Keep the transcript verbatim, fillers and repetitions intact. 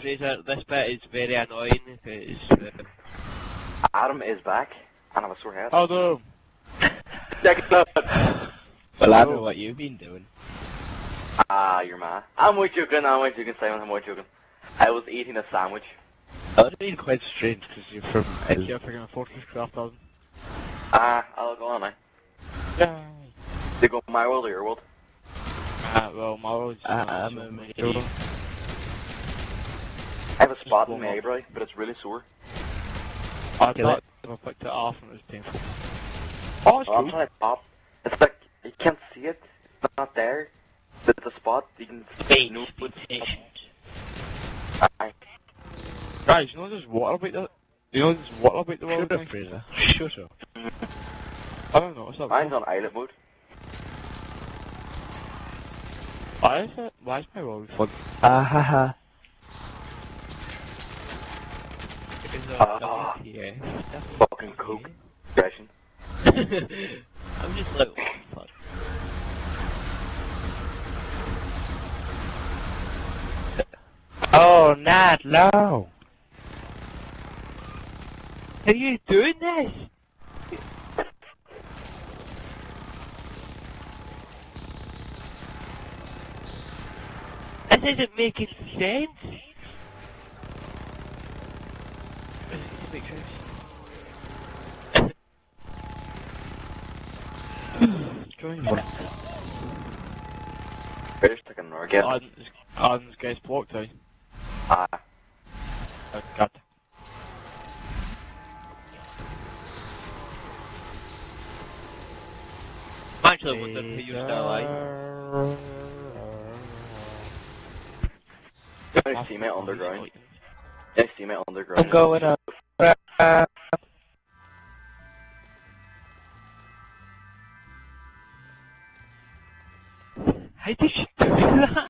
Fraser, this bit is very annoying because... Uh... Adam is back, and I have a sore head. Oh no! Well, I know what you've been doing. Ah, you're mad. I'm only joking, I'm only joking, Simon, I'm only joking. I was eating a sandwich. That would have been quite strange because you're from Ill. You're freaking a Fortress Craft thousand. Ah, I'll go on now. Yeah. They go my world or your world? Ah, well, my world's Uh, not I'm so a much. major. I have a spot in my eyebrow, but it's really sore. I Kill thought if I picked it off and it was painful. Oh, it's Oh, I'm cool. trying to pop. It's like, you can't see it. It's not there. There's a spot, you can Wait, no, be patient. Aye. Guys, you know there's water about the... You know there's water about the world Shut up, thing? Fraser. Shut up. I don't know, what's up? Mine's on islet mode. Why is it? Why is my world fun? Ah ha ha. Because Ah. of W T F. Fucking coke. Aggression. I'm just like, oh, fuck. Oh, not low. Are you doing this? This isn't making sense. It makes sense. Join me. Better stick an organ. Alan's, Alan's guy's blocked out. Ah. Oh, God. I'm actually wondering who you're still alive. I see my underground. I see my underground. I'm going up. How did you do that?